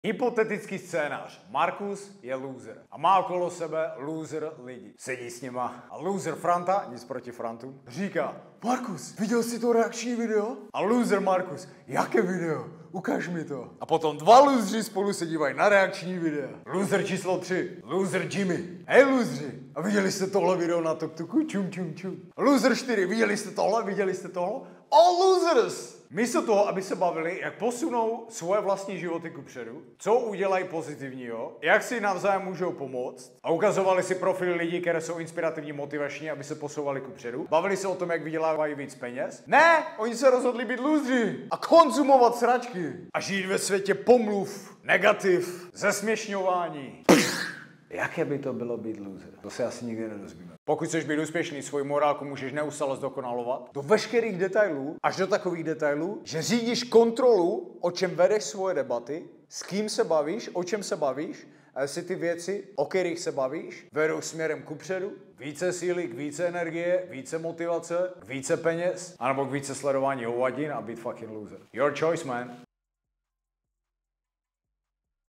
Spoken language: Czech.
Hypotetický scénář. Markus je loser a má okolo sebe loser lidi. Sedí s nima a loser Franta, nic proti Frantu, říká: Markus, viděl jsi to reakční video? A loser Markus: jaké video? Ukaž mi to. A potom dva loseri spolu se dívají na reakční videa. Loser číslo 3, loser Jimmy. Hej loseri, a viděli jste tohle video na TikToku? Čum, čum, čum. Loser 4, viděli jste tohle? Viděli jste tohle? All losers! Místo toho, aby se bavili, jak posunou svoje vlastní životy kupředu, co udělají pozitivního, jak si navzájem můžou pomoct a ukazovali si profily lidí, které jsou inspirativní, motivační, aby se posouvali kupředu. Bavili se o tom, jak vydělávají víc peněz. Ne, oni se rozhodli být lůzři a konzumovat sračky a žít ve světě pomluv, negativ, zesměšňování. Jaké by to bylo být loser? To se asi nikdy nedozvíme. Pokud chceš být úspěšný, svoji morálku můžeš neustále zdokonalovat do veškerých detailů, až do takových detailů, že řídíš kontrolu, o čem vedeš svoje debaty, s kým se bavíš, o čem se bavíš, a jestli ty věci, o kterých se bavíš, vedou směrem kupředu, více síly, k více energie, více motivace, k více peněz, anebo k více sledování hovadin a být fucking loser. Your choice, man.